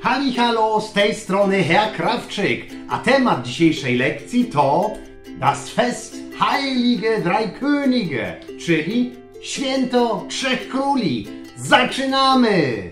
Hallo, z tej strony Herr Krawczyk, a temat dzisiejszej lekcji to das Fest Heilige Drei Könige, czyli Święto Trzech Króli. Zaczynamy!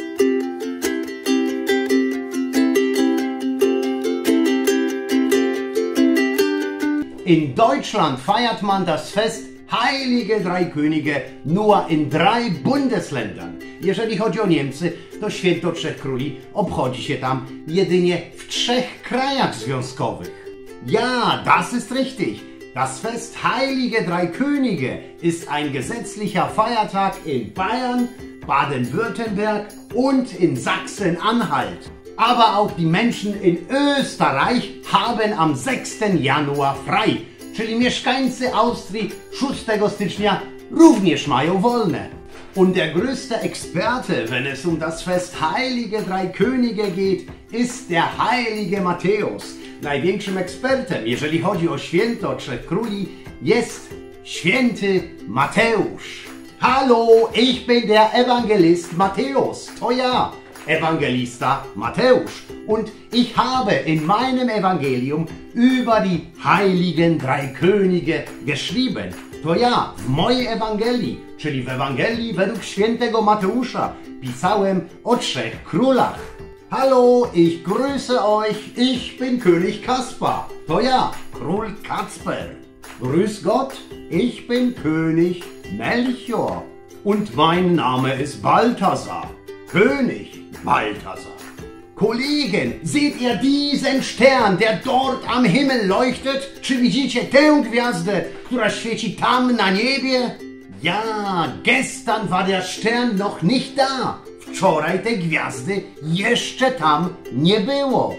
In Deutschland feiert man das Fest Heilige Drei Könige nur in 3 Bundesländern. Jeżeli chodzi o Niemcy, to Święto Trzech Króli obchodzi się tam jedynie w 3 krajach związkowych. Ja, das ist richtig. Das Fest Heilige Drei Könige ist ein gesetzlicher Feiertag in Bayern, Baden-Württemberg und in Sachsen-Anhalt. Aber auch die Menschen in Österreich haben am 6. Januar frei, czyli mieszkańcy Austrii 6 stycznia również mają wolne. Und der größte Experte, wenn es um das Fest Heilige Drei Könige geht, ist der heilige Matthäus. Największym ekspertem, jeżeli chodzi o Święto Trzech Króli, jest święty Mateusz. Hallo, ich bin der Evangelist Matthäus. To ja, Evangelista Matthäus. Und ich habe in meinem Evangelium über die heiligen Drei Könige geschrieben. To ja, w mojej Ewangelii, czyli w Ewangelii według świętego Mateusza, pisałem o 3 królach. Hallo, ich grüße euch, ich bin König Kaspar. To ja, Król Kacper. Grüß Gott, ich bin König Melchior. Und mein Name ist Balthasar. König Balthasar. Kollegen, seht ihr diesen Stern, der dort am Himmel leuchtet? Czy widzicie tę gwiazdę, która świeci tam na niebie? Ja, gestern war der Stern noch nicht da. Wczoraj tej gwiazdy jeszcze tam nie było.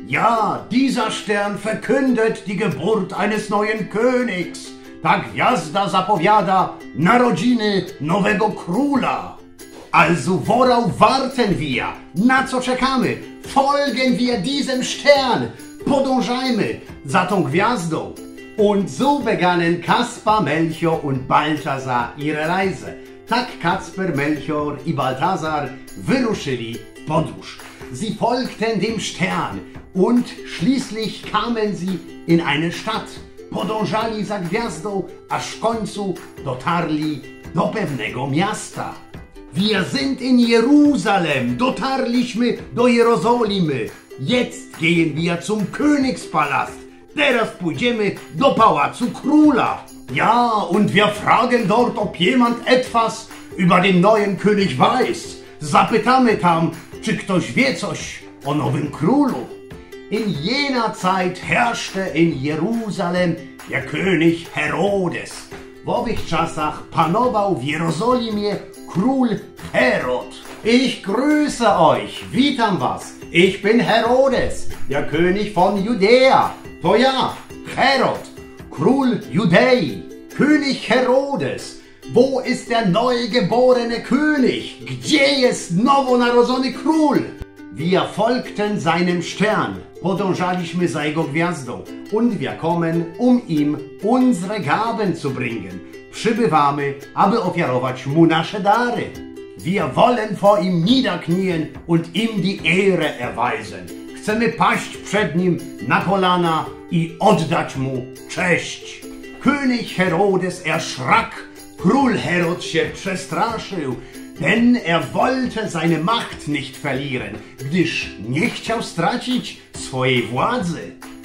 Ja, dieser Stern verkündet die Geburt eines neuen Königs. Ta gwiazda zapowiada narodziny nowego króla. Also worauf warten wir? Na co czekamy? Folgen wir diesem Stern. Podążajmy za tą gwiazdą. Und so begannen Kaspar, Melchior und Balthasar ihre Reise. Tak Kacper, Melchior i Balthasar wyruszyli w podróż. Sie folgten dem Stern und schließlich kamen sie in eine Stadt. Podążali za gwiazdą, aż w końcu dotarli do pewnego miasta. Wir sind in Jerusalem, dotarliśmy do Jerozolimy. Jetzt gehen wir zum Königspalast. Teraz pójdziemy do pałacu króla. Ja, und wir fragen dort, ob jemand etwas über den neuen König weiß. Zapytamy tam, czy ktoś wie coś o nowym królu. In jener Zeit herrschte in Jerusalem der König Herodes. W owych czasach panował w Jerozolimie król Herod. Ich grüße euch, witam was. Ich bin Herodes, der König von Judäa. To ja, Herod, Król Judei, König Herodes. Wo ist der neugeborene König? Gdzie jest nowonarodzony król? Wir folgten seinem Stern. Podążaliśmy za jego gwiazdą. Und wir kommen, ihm unsere Gaben zu bringen. Przybywamy, aby ofiarować mu nasze dary. Wir wollen vor ihm niederknien und ihm die Ehre erweisen. Chcemy paść przed nim na kolana i oddać mu cześć. König Herodes erschrak. Król Herod się przestraszył, denn er wollte seine Macht nicht verlieren, gdyż nie chciał stracić swojej władzy.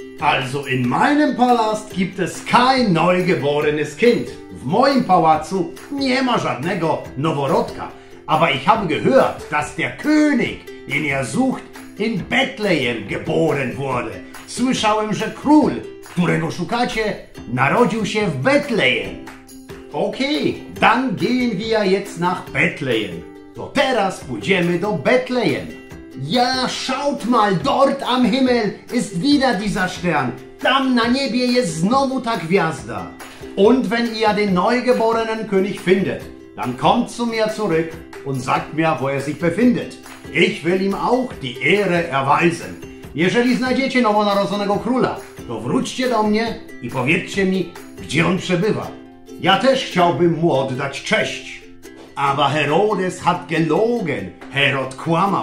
Also in meinem Palast gibt es kein neugeborenes Kind. W moim pałacu nie ma żadnego noworodka. Aber ich habe gehört, dass der König, den ihr sucht, in Bethlehem geboren wurde. Słyszałem, że król, którego szukacie, narodził się w Betlejem. Okay, dann gehen wir jetzt nach Bethlehem. To teraz pójdziemy do Bethlehem. Ja, schaut mal, dort am Himmel ist wieder dieser Stern. Tam na niebie jest znowu ta gwiazda. Und wenn ihr den neugeborenen König findet, dann kommt zu mir zurück und sagt mir, wo er sich befindet. Ich will ihm auch die Ehre erweisen. Jeżeli znajdziecie nowonarodzonego króla, to wróćcie do mnie i powiedzcie mi, gdzie on przebywa. Ja też chciałbym mu oddać cześć. Aber Herodes hat gelogen. Herod kłamał.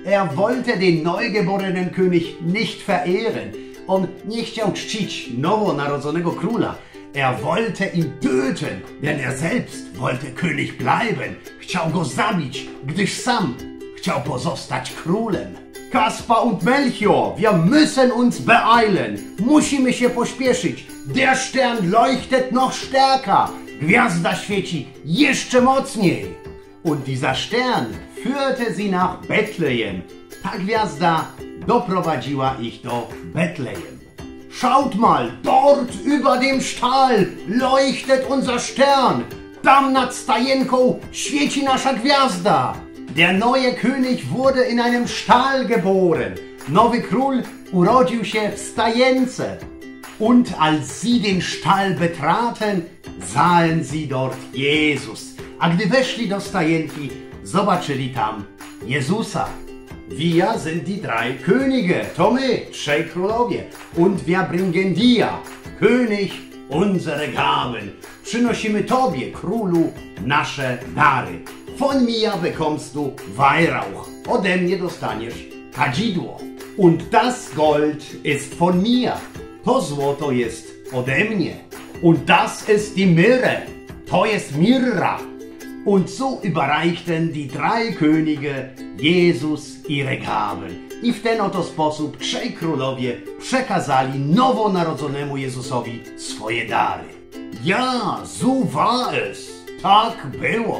Er wollte den neugeborenen König nicht verehren. On nie chciał czcić nowonarodzonego króla. Er wollte ihn töten, denn er selbst wollte König bleiben. Chciał go zabić, gdyż sam chciał pozostać królem. Kaspar und Melchior, wir müssen uns beeilen. Musimy się pośpieszyć. Der Stern leuchtet noch stärker. Gwiazda świeci jeszcze mocniej. Und dieser Stern führte sie nach Bethlehem. Ta gwiazda doprowadziła ich do Bethlehem. Schaut mal, dort über dem Stall leuchtet unser Stern. Tam nad stajenką świeci nasza gwiazda. Der neue König wurde in einem Stall geboren. Nowy król urodził się w stajence. Und als sie den Stall betraten, sahen sie dort Jesus. A gdy weszli do stajenki, zobaczyli tam Jezusa. Wir sind die drei Könige, to my, trzej królowie. Und wir bringen dir, König, unsere Gaben. Przynosimy Tobie, królu, nasze dary. Von mir bekommst du Weihrauch. Ode mnie dostaniesz kadzidło. Und das Gold ist von mir. To złoto jest ode mnie. Und das ist die Myrrhe. To jest mirra. Und so überreichten die drei Könige Jesus ihre Gaben. I w ten oto sposób trzej królowie przekazali nowonarodzonemu Jezusowi swoje dary. Ja, so war es. Tak było.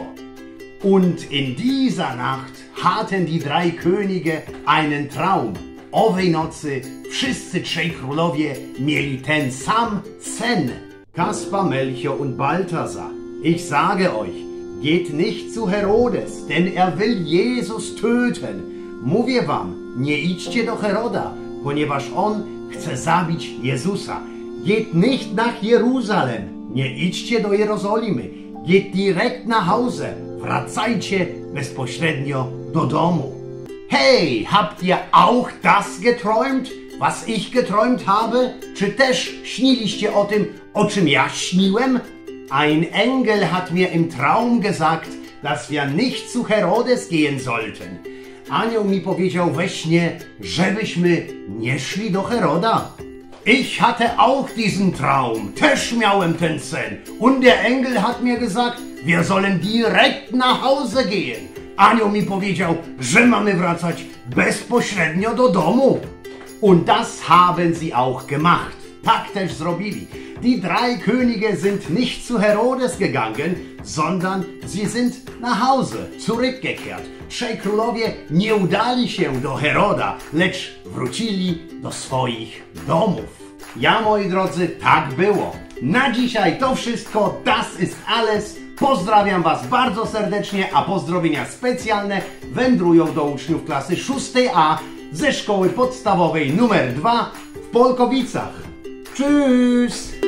Und in dieser Nacht hatten die drei Könige einen Traum. Owej nocy wszyscy trzej królowie mieli ten sam sen. Kaspar, Melchior und Balthasar, ich sage euch, geht nicht zu Herodes, denn er will Jesus töten. Mówię wam, nie idźcie do Heroda, ponieważ on chce zabić Jezusa. Geht nicht nach Jerusalem, nie idźcie do Jerozolimy. Geht direkt nach Hause, wracajcie bezpośrednio do domu. Hey, habt ihr auch das geträumt, was ich geträumt habe? Czy też śniliście o tym, o czym ja śniłem? Ein Engel hat mir im Traum gesagt, dass wir nicht zu Herodes gehen sollten. Anioł mi powiedział we śnie, żebyśmy nie szli do Heroda. Ich hatte auch diesen Traum. Też miałem ten sen. Und der Engel hat mir gesagt, wir sollen direkt nach Hause gehen. Anioł mi powiedział, że mamy wracać bezpośrednio do domu. Und das haben sie auch gemacht. Tak też zrobili. Die drei Könige sind nicht zu Herodes gegangen, sondern sie sind nach Hause zurückgekehrt. Trzej królowie nie udali się do Heroda, lecz wrócili do swoich domów. Ja, moi drodzy, tak było. Na dzisiaj to wszystko. Das ist alles. Pozdrawiam Was bardzo serdecznie, a pozdrowienia specjalne wędrują do uczniów klasy 6A ze szkoły podstawowej nr 2 w Polkowicach. Tschüss!